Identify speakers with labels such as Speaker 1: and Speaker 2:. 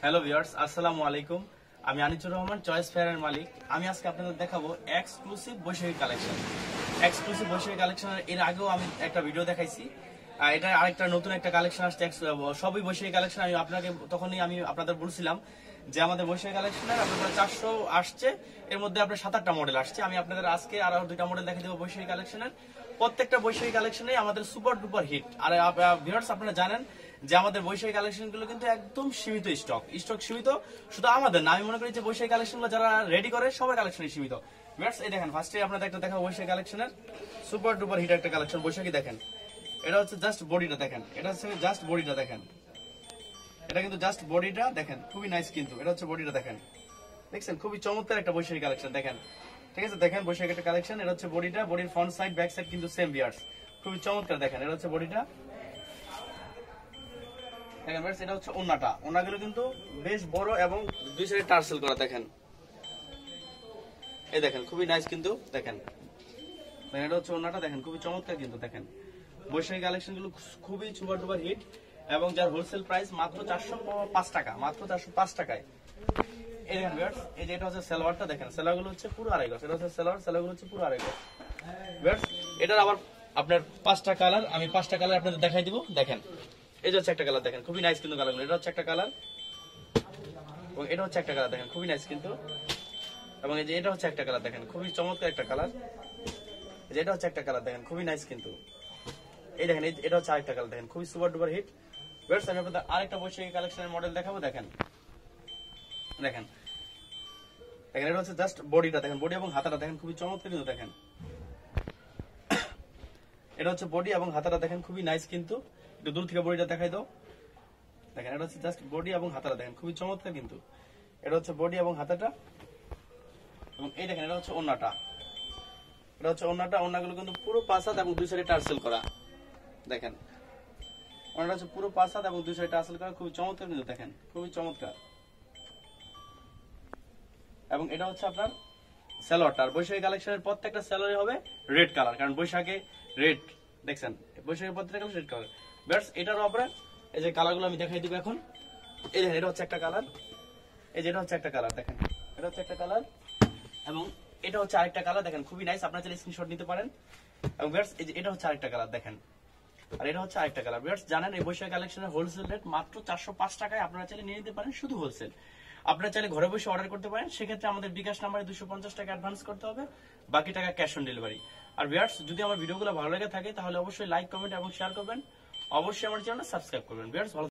Speaker 1: Hello viewers, আসসালামু আলাইকুম। আমি আনিসুর রহমান, চয়েস ফেয়ারের মালিক। আমি আজকে আপনাদের দেখাবো exclusive Baishakhi collection. Exclusive Baishakhi কালেকশনের এর আগেও আমি একটা ভিডিও দেখাইছি। এটা আরেকটা নতুন একটা কালেকশন আসছে, সবই বৈশাখী কালেকশন। আমি আপনাকে তখনই আপনাদের বলছিলাম যে আমাদের বৈশাখী কালেকশনের আপনাদের 400 আসছে, এর মধ্যে আপনার 7-8টা মডেল আসছে। আমি আপনাদের আজকে আরো 2টা মডেল দেখাই দেবো বৈশাখী কালেকশনের। প্রত্যেকটা বৈশাখী কালেকশনে আমাদের সুপার ডুপার হিট। আর ভিউয়ার্স, আপনারা জানেন যে আমাদের বৈশাখী কালেকশন গুলো কিন্তু একদম সীমিত স্টক সীমিত। শুধু আমাদের না, আমি মনে করি যে বৈশাখী কালেকশন গুলো যারা রেডি করে সবার কালেকশনই সীমিত। ভিউয়ার্স, এই দেখেন, ফার্স্টে আপনাদের একটা দেখাবো বৈশাখী কালেকশনের সুপার ডুপার হিট একটা কালেকশন বৈশাখী। দেখেন, এটা হচ্ছে জাস্ট বডিটা দেখেন, এটা হচ্ছে জাস্ট বডিটা দেখেন, এটা কিন্তু জাস্ট বডিটা দেখেন, খুবই নাইস। কিন্তু এটা হচ্ছে বডিটা দেখেন, দেখছেন, খুবই চমৎকার একটা বৈশাখী কালেকশন দেখেন। ঠিক আছে, দেখেন বৈশাখী একটা কালেকশন। এটা হচ্ছে বডিটা, বডির ফ্রন্ট সাইড ব্যাক সাইড কিন্তু সেম। ভিউয়ার্স, খুবই চমৎকার দেখেন, এটা হচ্ছে বডিটা দেখেন। এটা হচ্ছে ওন্নাটা, ওন্নাগুলো কিন্তু বেশ বড় এবং দুই সাইডে টার্সেল করা দেখেন। এই দেখেন, খুবই নাইস কিন্তু দেখেন। এটা হচ্ছে ওন্নাটা দেখেন, খুবই চমৎকার কিন্তু দেখেন। বৈশাখী কালেকশন গুলো খুবই সুপার ডুপার হিট এবং যার হোলসেল প্রাইস মাত্র 405 টাকা, মাত্র 405 টাকায়। এই দেখেন ভিউয়ার্স, এই যে এটা হচ্ছে সালোয়ারটা দেখেন, সালোয়ারগুলো হচ্ছে পুরো আড়াই গজ। এটা হচ্ছে সালোয়ার, সালোয়ারগুলো হচ্ছে পুরো আড়াই গজ। ভিউয়ার্স, এটার আবার আপনার 5টা কালার, আমি 5টা কালার আপনাদের দেখাই দিব। দেখেন, এই যে হচ্ছে একটা কালার দেখেন, খুবই নাইস কিন্তু কালারগুলো। এটা হচ্ছে একটা কালার এবং এটা হচ্ছে একটা কালার দেখেন, খুবই নাইস কিন্তু। এবং এই যে এটা হচ্ছে একটা কালার দেখেন, খুবই চমৎকার একটা কালার। এই যে এটা হচ্ছে একটা কালার দেখেন, খুবই নাইস কিন্তু। এই দেখেন, এটা হচ্ছে আরেকটা কালার দেখেন, খুবই সুপার ডুপার হিট। ভিউয়ার্স, আমি আপনাদের আরেকটা বৈশাখী কালেকশনের মডেল দেখাবো। দেখেন দেখেন দেখেন, এটা হচ্ছে জাস্ট বডিটা দেখেন, বডি এবং হাতাটা দেখেন, খুবই চমৎকার কিন্তু দেখেন। এটা হচ্ছে বডি এবং হাতাটা দেখেন, খুবই নাইস কিন্তু। একটু দূর থেকে বডিটা দেখাই দাও। দেখেন, এটা হচ্ছে জাস্ট বডি এবং হাতাটা দেখেন, খুবই চমৎকার কিন্তু। এটা হচ্ছে বডি এবং হাতাটা। এবং এই দেখেন, এটা হচ্ছে ওন্নাটা, এটা হচ্ছে ওন্নাটা। ওন্নাগুলো কিন্তু পুরো 5 হাত এবং দুই সাইডে টার্সেল করা দেখেন। ওন্নাটা হচ্ছে পুরো 5 হাত এবং দুই সাইডে টার্সেল করা, খুবই চমৎকার কিন্তু দেখেন, খুবই চমৎকার। এবং এটা হচ্ছে আপনার সালোয়ারটা। আর বৈশাখী কালেকশনের প্রত্যেকটা সালোয়ারই হবে রেড কালার, কারণ বৈশাখে রেড দেখছেন, বৈশাখের প্রত্যেকটা কালার রেড কালার। বাটস এটার উপরে এই যে কালারগুলো আমি দেখাই দিব এখন। এই দেখেন, এটা হচ্ছে একটা কালার, এই যে এটা হচ্ছে একটা কালার দেখেন, এটা হচ্ছে একটা কালার এবং এটা হচ্ছে আরেকটা কালার দেখেন, খুবই নাইস। আপনারা চাইলে স্ক্রিনশট নিতে পারেন। এবং বাটস এই যে এটা হচ্ছে আরেকটা কালার দেখেন, আর এটা হচ্ছে আরেকটা কালার। বাটস জানেন এই বৈশাখী কালেকশনের হোলসেল রেট মাত্র 405 টাকায়। আপনারা চাইলে নিয়ে নিতে পারেন, শুধু হোলসেল। আপনারা চাইলে ঘরে বসে অর্ডার করতে পারেন, সেক্ষেত্রে আমাদের বিকাশ নাম্বারে 250 টাকা অ্যাডভান্স করতে হবে, বাকি টাকা ক্যাশ অন ডেলিভারি। আর ভিউয়ার্স, যদি আমার ভিডিওগুলো ভালো লেগে থাকে তাহলে অবশ্যই লাইক, কমেন্ট এবং শেয়ার করবেন। অবশ্যই আমার চ্যানেলটা সাবস্ক্রাইব করবেন। ভিউয়ার্স,